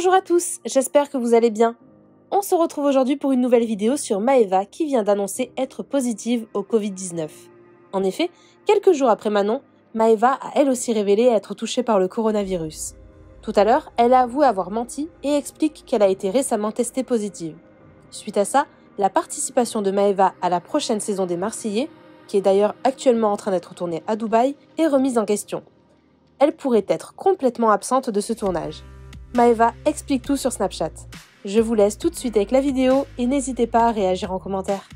Bonjour à tous, j'espère que vous allez bien. On se retrouve aujourd'hui pour une nouvelle vidéo sur Maëva qui vient d'annoncer être positive au Covid-19. En effet, quelques jours après Manon, Maëva a elle aussi révélé être touchée par le coronavirus. Tout à l'heure, elle a avoué avoir menti et explique qu'elle a été récemment testée positive. Suite à ça, la participation de Maëva à la prochaine saison des Marseillais, qui est d'ailleurs actuellement en train d'être tournée à Dubaï, est remise en question. Elle pourrait être complètement absente de ce tournage. Maëva explique tout sur Snapchat. Je vous laisse tout de suite avec la vidéo et n'hésitez pas à réagir en commentaire.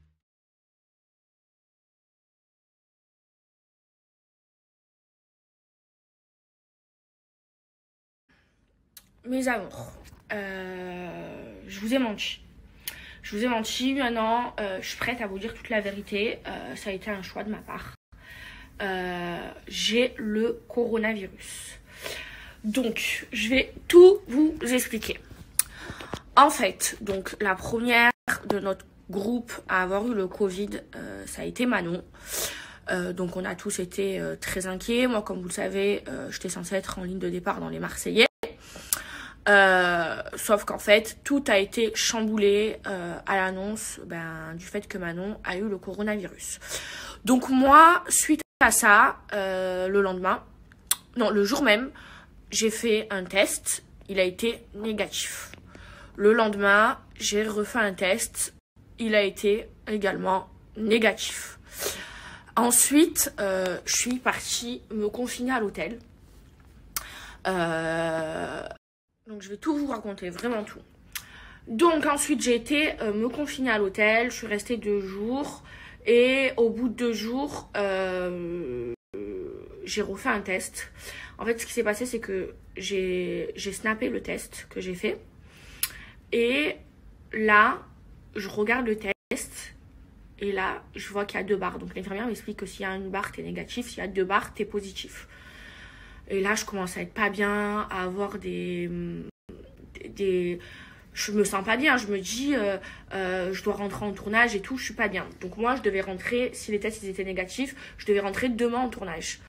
Mes amours, je vous ai menti. Je vous ai menti, maintenant je suis prête à vous dire toute la vérité. Ça a été un choix de ma part. J'ai le coronavirus. Donc, je vais tout vous expliquer. En fait, donc la première de notre groupe à avoir eu le Covid, ça a été Manon. Donc on a tous été très inquiets. Moi, comme vous le savez, j'étais censée être en ligne de départ dans les Marseillais. Sauf qu'en fait, tout a été chamboulé à l'annonce du fait que Manon a eu le coronavirus. Donc moi, suite à ça, le jour même, j'ai fait un test. Il a été négatif. Le lendemain, j'ai refait un test. Il a été également négatif. Ensuite, je suis partie me confiner à l'hôtel. Donc, je vais tout vous raconter, vraiment tout. Donc, ensuite, j'ai été me confiner à l'hôtel. Je suis restée 2 jours. Et au bout de 2 jours, j'ai refait un test. En fait, ce qui s'est passé, c'est que j'ai snappé le test que j'ai fait. Et là, je regarde le test. Et là, je vois qu'il y a 2 barres. Donc, l'infirmière m'explique que s'il y a une barre, t'es négatif. S'il y a 2 barres, t'es positif. Et là, je commence à être pas bien, à avoir je me sens pas bien. Je me dis, je dois rentrer en tournage et tout, je suis pas bien. Donc moi, je devais rentrer, si les tests ils étaient négatifs, je devais rentrer demain en tournage.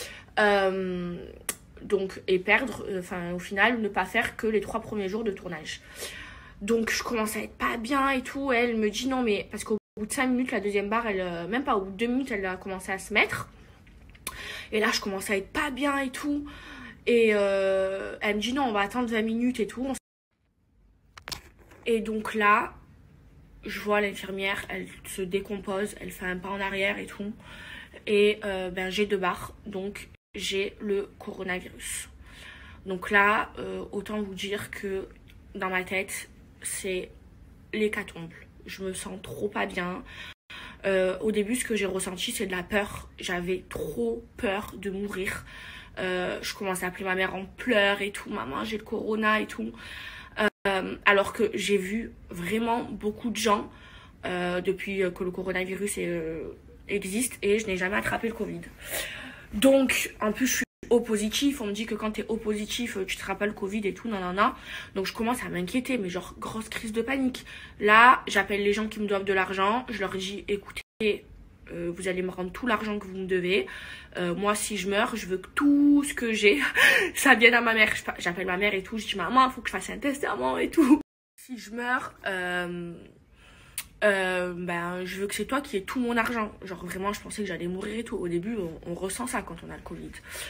Et perdre, au final, ne pas faire que les 3 premiers jours de tournage. Donc, je commence à être pas bien et tout. Elle me dit non, mais parce qu'au bout de 5 minutes, la deuxième barre, même pas au bout de 2 minutes, elle a commencé à se mettre. Et là, je commence à être pas bien et tout. Et elle me dit non, on va attendre 20 minutes et tout. Et donc là, je vois l'infirmière, elle se décompose, elle fait un pas en arrière et tout. Et j'ai 2 barres, donc j'ai le coronavirus. Donc là, autant vous dire que dans ma tête, c'est l'hécatombe. Je me sens trop pas bien. Au début, ce que j'ai ressenti, c'est de la peur. J'avais trop peur de mourir. Je commençais à appeler ma mère en pleurs et tout. Maman, j'ai le corona et tout. Alors que j'ai vu vraiment beaucoup de gens depuis que le coronavirus existe et je n'ai jamais attrapé le Covid. Donc, en plus, je suis O positif. On me dit que quand tu es O positif, tu te rappelles le Covid et tout, nanana. Donc, je commence à m'inquiéter, mais genre, grosse crise de panique. Là, j'appelle les gens qui me doivent de l'argent. Je leur dis, écoutez, vous allez me rendre tout l'argent que vous me devez. Moi, si je meurs, je veux que tout ce que j'ai, ça vienne à ma mère. J'appelle ma mère et tout. Je dis, maman, il faut que je fasse un testament et tout. Si je meurs, je veux que c'est toi qui aies tout mon argent. Genre, vraiment, je pensais que j'allais mourir et tout. Au début, on ressent ça quand on a le Covid.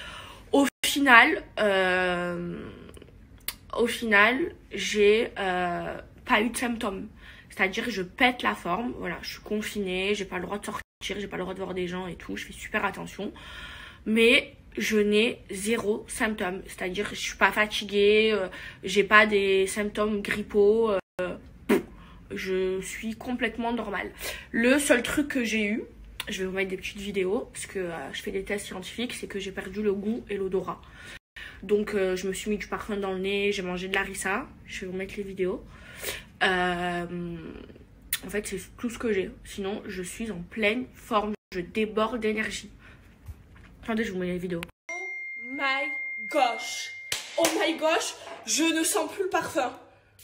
Au final, j'ai pas eu de symptômes. C'est-à-dire, je pète la forme. Voilà, je suis confinée, j'ai pas le droit de sortir, j'ai pas le droit de voir des gens et tout. Je fais super attention. Mais je n'ai 0 symptômes. C'est-à-dire, je suis pas fatiguée, j'ai pas des symptômes grippaux. Je suis complètement normale. Le seul truc que j'ai eu, je vais vous mettre des petites vidéos parce que je fais des tests scientifiques, c'est que j'ai perdu le goût et l'odorat. Donc je me suis mis du parfum dans le nez, j'ai mangé de l'harissa. Je vais vous mettre les vidéos. En fait, c'est tout ce que j'ai. Sinon, je suis en pleine forme. Je déborde d'énergie. Attendez, je vous mets les vidéos. Oh my gosh! Oh my gosh! Je ne sens plus le parfum.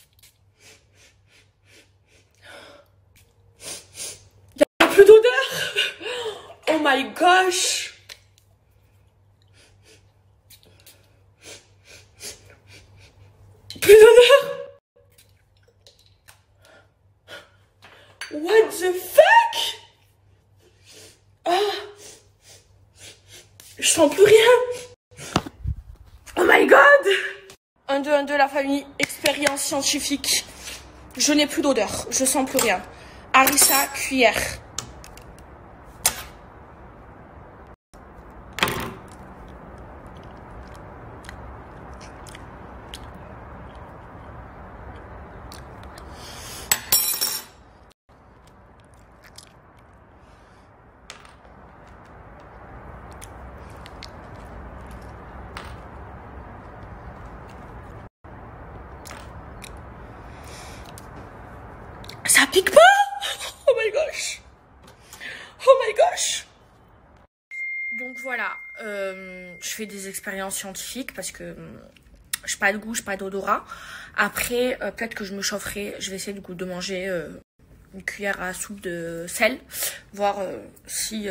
Il n'y a plus d'odeur! Oh my gosh! Plus What the fuck? Oh. Je sens plus rien. Oh my god. 1, 2, 1, 2, la famille. Expérience scientifique. Je n'ai plus d'odeur. Je sens plus rien. Harissa, cuillère. Ça pique pas? Oh my gosh. Oh my gosh. Donc voilà, je fais des expériences scientifiques parce que je n'ai pas de goût, je n'ai pas d'odorat. Après, peut-être que je me chaufferai. Je vais essayer du coup de manger une cuillère à soupe de sel. Voir si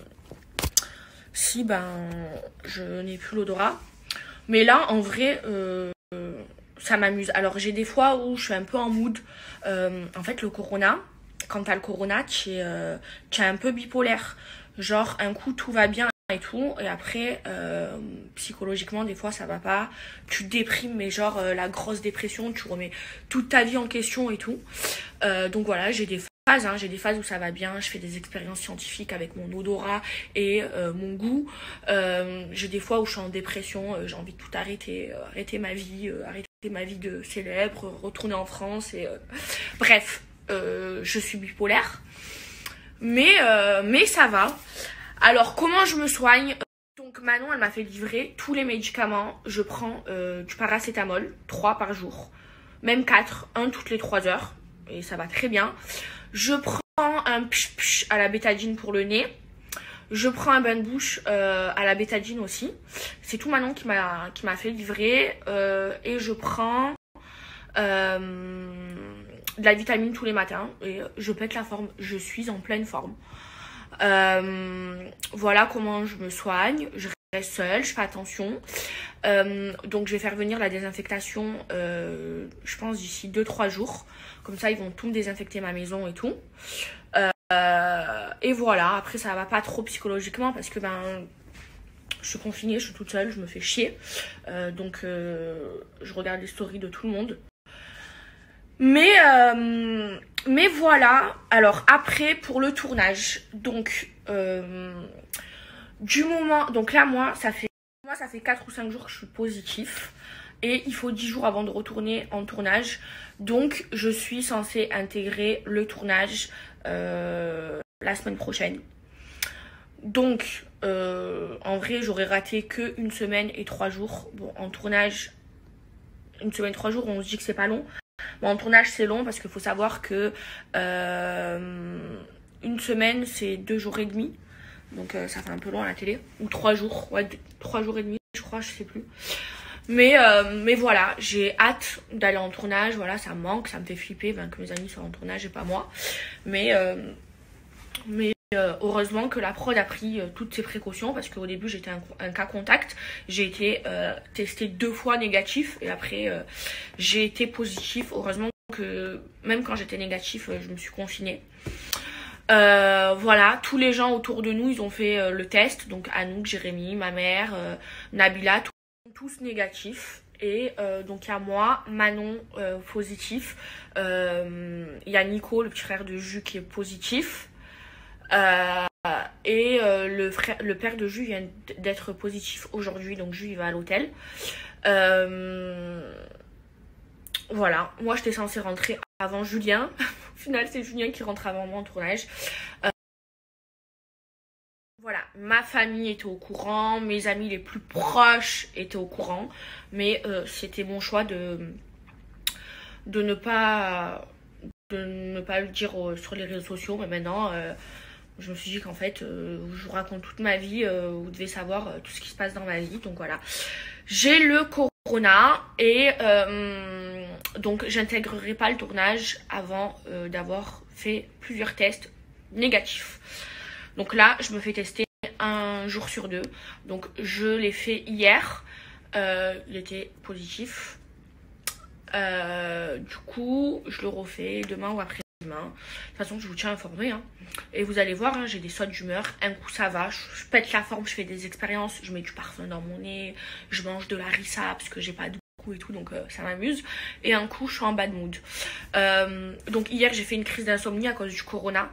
je n'ai plus l'odorat. Mais là, en vrai, ça m'amuse. Alors, j'ai des fois où je suis un peu en mood. En fait, le corona, quand tu as le corona, tu es un peu bipolaire. Genre, un coup, tout va bien et tout. Et après, psychologiquement, des fois, ça va pas. Tu déprimes, mais genre, la grosse dépression, tu remets toute ta vie en question et tout. Donc voilà, j'ai des phases, hein, j'ai des phases où ça va bien. Je fais des expériences scientifiques avec mon odorat et mon goût. J'ai des fois où je suis en dépression, j'ai envie de tout arrêter, arrêter ma vie de célèbre, retourner en France et bref, je suis bipolaire, mais ça va. Alors comment je me soigne? Donc Manon, elle m'a fait livrer tous les médicaments. Je prends du paracétamol 3 par jour, même 4, 1 toutes les 3 heures, et ça va très bien. Je prends un pch à la bétadine pour le nez. Je prends un bain de bouche à la bétadine aussi. C'est tout Manon qui m'a fait livrer. Et je prends de la vitamine tous les matins. Et je pète la forme. Je suis en pleine forme. Voilà comment je me soigne. Je reste seule, je fais attention. Donc je vais faire venir la désinfectation, je pense d'ici 2-3 jours. Comme ça, ils vont tout me désinfecter ma maison et tout. Et voilà, après ça va pas trop psychologiquement parce que je suis confinée, je suis toute seule, je me fais chier. Donc je regarde les stories de tout le monde. Mais voilà. Alors après pour le tournage, donc donc là moi ça fait 4 ou 5 jours que je suis positif. Et il faut 10 jours avant de retourner en tournage. Donc je suis censée intégrer le tournage la semaine prochaine. Donc en vrai j'aurais raté que 1 semaine et 3 jours. Bon, en tournage, 1 semaine 3 jours, on se dit que c'est pas long. Mais en tournage c'est long parce qu'il faut savoir que 1 semaine c'est 2 jours et demi. Donc ça fait un peu long à la télé. Ou 3 jours, ouais, 3 jours et demi je crois, je sais plus. Mais voilà, j'ai hâte d'aller en tournage. Voilà, ça me manque, ça me fait flipper que mes amis soient en tournage et pas moi. Mais heureusement que la prod a pris toutes ses précautions parce qu'au début j'étais un cas contact. J'ai été testée 2 fois négatif et après j'ai été positif. Heureusement que même quand j'étais négatif, je me suis confinée. Voilà, tous les gens autour de nous ils ont fait le test. Donc Anouk, Jérémy, ma mère, Nabila, tous négatifs. Et donc il y a moi, Manon positif, il y a Nico, le petit frère de Jus qui est positif, et le père de Jus vient d'être positif aujourd'hui, donc Jus il va à l'hôtel. Voilà, moi j'étais censée rentrer avant Julien. Au final c'est Julien qui rentre avant moi en tournage. Voilà, ma famille était au courant, mes amis les plus proches étaient au courant, mais c'était mon choix de ne pas le dire sur les réseaux sociaux. Mais maintenant, je me suis dit qu'en fait, je vous raconte toute ma vie, vous devez savoir tout ce qui se passe dans ma vie. Donc voilà, j'ai le corona et donc j'intégrerai pas le tournage avant d'avoir fait plusieurs tests négatifs. Donc là, je me fais tester 1 jour sur 2. Donc je l'ai fait hier. Il était positif. Du coup, je le refais demain ou après-demain. demain. De toute façon, je vous tiens informé. Hein. Et vous allez voir, hein, j'ai des sautes d'humeur. Un coup, ça va, je pète la forme, je fais des expériences, je mets du parfum dans mon nez, je mange de la harissa parce que j'ai pas de goût et tout, donc ça m'amuse. Et un coup, je suis en bad mood. Donc hier, j'ai fait une crise d'insomnie à cause du corona.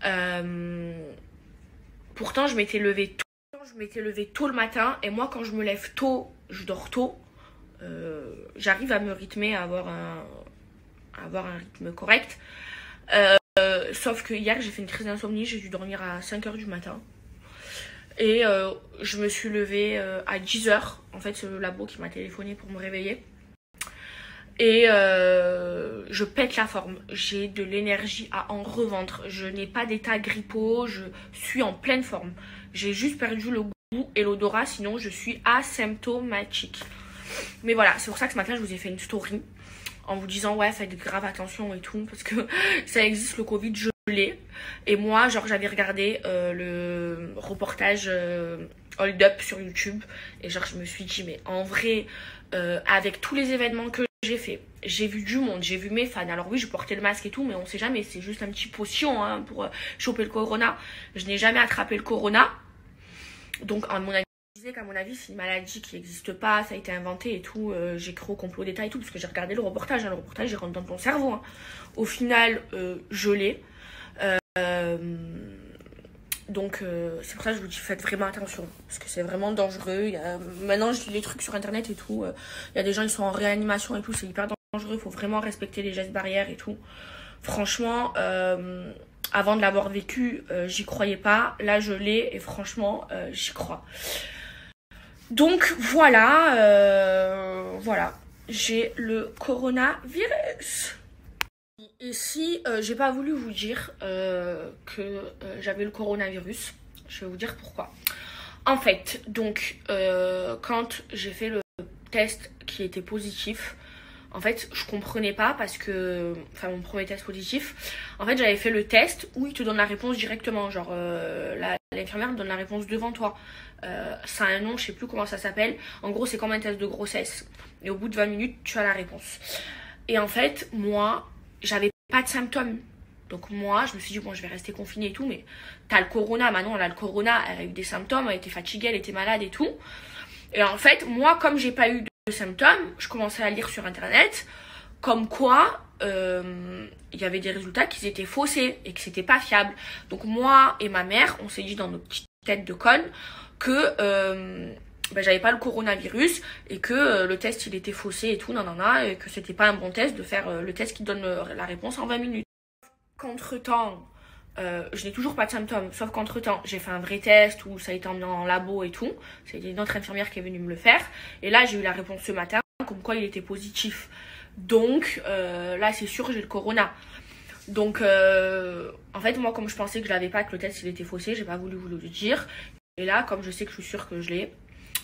Pourtant, je m'étais levée tôt le matin. Et moi, quand je me lève tôt, je dors tôt. J'arrive à me rythmer, à avoir un rythme correct. Sauf que hier, j'ai fait une crise d'insomnie. J'ai dû dormir à 5 h du matin. Et je me suis levée à 10 h. En fait, c'est le labo qui m'a téléphoné pour me réveiller. Et je pète la forme. J'ai de l'énergie à en revendre. Je n'ai pas d'état grippaux. Je suis en pleine forme. J'ai juste perdu le goût et l'odorat. Sinon, je suis asymptomatique. Mais voilà, c'est pour ça que ce matin, je vous ai fait une story en vous disant, ouais, faites grave attention et tout. Parce que ça existe, le Covid, je l'ai. Et moi, genre, j'avais regardé le reportage Hold Up sur YouTube. Et genre, je me suis dit, mais en vrai, avec tous les événements que j'ai fait, j'ai vu du monde, j'ai vu mes fans. Alors oui, je portais le masque et tout, mais on sait jamais, c'est juste un petit potion hein, pour choper le corona. Je n'ai jamais attrapé le corona. Donc, à mon avis, je disais qu'à mon avis, c'est une maladie qui n'existe pas, ça a été inventé et tout. J'ai cru au complot d'État et tout, parce que j'ai regardé le reportage. Hein, le reportage, il rentre dans ton cerveau. Hein. Au final, je l'ai. Donc c'est pour ça que je vous dis faites vraiment attention parce que c'est vraiment dangereux. Maintenant je lis les trucs sur internet et tout, il y a des gens ils sont en réanimation et tout, c'est hyper dangereux, il faut vraiment respecter les gestes barrières et tout. Franchement avant de l'avoir vécu j'y croyais pas, là je l'ai et franchement j'y crois. Donc voilà, j'ai le coronavirus. Et si j'ai pas voulu vous dire que j'avais le coronavirus, je vais vous dire pourquoi. En fait, donc, quand j'ai fait le test qui était positif, en fait, je comprenais pas parce que... Enfin, mon premier test positif, en fait, j'avais fait le test où il te donne la réponse directement. Genre, l'infirmière donne la réponse devant toi. Ça a un nom, je sais plus comment ça s'appelle. En gros, c'est comme un test de grossesse. Et au bout de 20 minutes, tu as la réponse. Et en fait, moi... j'avais pas de symptômes. Donc moi, je me suis dit, bon, je vais rester confinée et tout, mais t'as le corona. Manon, elle a le corona, elle a eu des symptômes, elle était fatiguée, elle était malade et tout. Et en fait, moi, comme j'ai pas eu de symptômes, je commençais à lire sur Internet, comme quoi, il y avait des résultats qui étaient faussés et que c'était pas fiable. Donc moi et ma mère, on s'est dit dans nos petites têtes de connes que... j'avais pas le coronavirus et que le test il était faussé et tout, et que c'était pas un bon test de faire le test qui donne la réponse en 20 minutes. Qu'entre-temps, je n'ai toujours pas de symptômes, sauf qu'entre-temps, j'ai fait un vrai test où ça a été emmené en labo et tout. C'était une autre infirmière qui est venue me le faire. Et là, j'ai eu la réponse ce matin, comme quoi il était positif. Donc, là, c'est sûr, j'ai le corona. Donc, en fait, moi, comme je pensais que je l'avais pas, que le test il était faussé, j'ai pas voulu vous le dire. Et là, comme je sais que je suis sûre que je l'ai,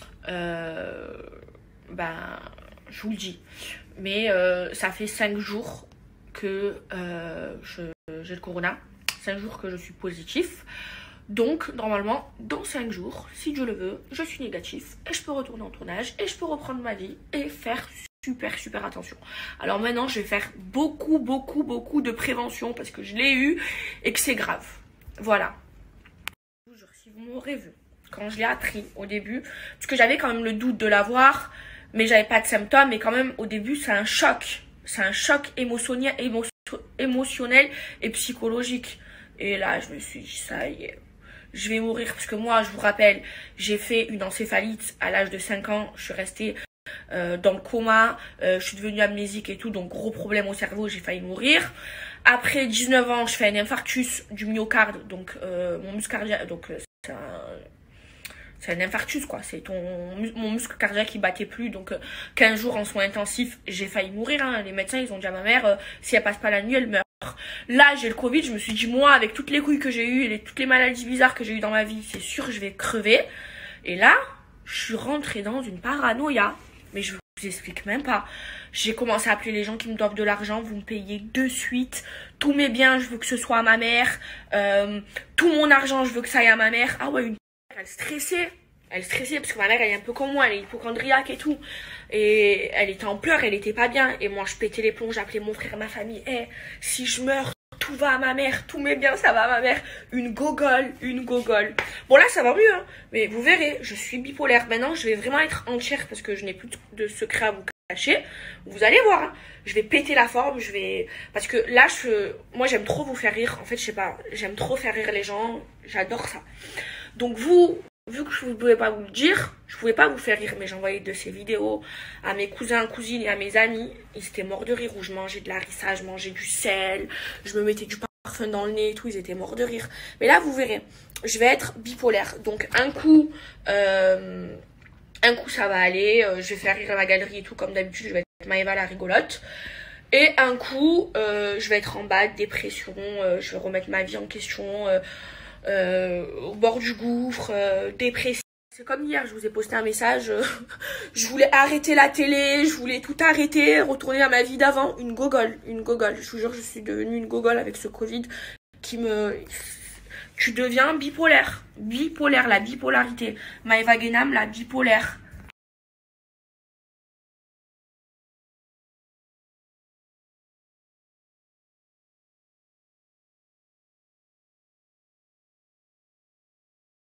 je vous le dis. Mais ça fait 5 jours que j'ai le corona. 5 jours que je suis positif. Donc, normalement, dans 5 jours, si Dieu le veut, je suis négatif. Et je peux retourner en tournage. Et je peux reprendre ma vie. Et faire super attention. Alors maintenant, je vais faire beaucoup de prévention. Parce que je l'ai eu. Et que c'est grave. Voilà. Si vous m'aurez vu. Quand je l'ai appris au début, parce que j'avais quand même le doute de l'avoir, mais j'avais pas de symptômes, mais quand même au début c'est un choc émotionnel et psychologique. Et là je me suis dit ça y est, je vais mourir, parce que moi je vous rappelle, j'ai fait une encéphalite à l'âge de 5 ans, je suis restée dans le coma, je suis devenue amnésique et tout, donc gros problème au cerveau, j'ai failli mourir. Après 19 ans, je fais un infarctus du myocarde, donc mon muscle cardiaque, donc c'est un infarctus quoi, c'est mon muscle cardiaque qui battait plus, donc 15 jours en soins intensifs, j'ai failli mourir, hein. Les médecins ils ont dit à ma mère, si elle passe pas la nuit elle meurt. Là j'ai le Covid, je me suis dit moi avec toutes les couilles que j'ai eues et toutes les maladies bizarres que j'ai eues dans ma vie, c'est sûr je vais crever. Et là je suis rentrée dans une paranoïa, mais je vous explique même pas. J'ai commencé à appeler les gens qui me doivent de l'argent, vous me payez de suite, tous mes biens je veux que ce soit à ma mère, tout mon argent je veux que ça aille à ma mère. Ah ouais, elle stressait parce que ma mère elle est un peu comme moi, elle est hypochondriaque et tout, et elle était en pleurs, elle était pas bien, et moi je pétais les plombs, j'appelais mon frère, ma famille, si je meurs, tout va à ma mère, tous mes biens, ça va à ma mère. Une gogole, une gogole. Bon, là, ça va mieux, hein. Mais vous verrez, je suis bipolaire. Maintenant, je vais vraiment être entière parce que je n'ai plus de secret à vous cacher. Vous allez voir, hein. Je vais péter la forme, parce que là, moi, j'aime trop vous faire rire. En fait, je sais pas, j'aime trop faire rire les gens. J'adore ça. Donc, vu que je ne pouvais pas vous le dire, je pouvais pas vous faire rire, mais j'envoyais de ces vidéos à mes cousins, cousines et à mes amis. Ils étaient morts de rire, où je mangeais de la harissa, je mangeais du sel, je me mettais du parfum dans le nez et tout, ils étaient morts de rire. Mais là, vous verrez, je vais être bipolaire. Donc, un coup, ça va aller, je vais faire rire à ma galerie et tout, comme d'habitude, je vais être Maëva la rigolote. Et un coup, je vais être en bas, dépression, je vais remettre ma vie en question, au bord du gouffre, dépressif. C'est comme hier, je vous ai posté un message, je voulais arrêter la télé, je voulais tout arrêter, retourner à ma vie d'avant. Une gogole. Je vous jure, je suis devenue une gogole avec ce Covid Tu deviens bipolaire. Bipolaire, la bipolarité. Maëva Guénam, la bipolaire.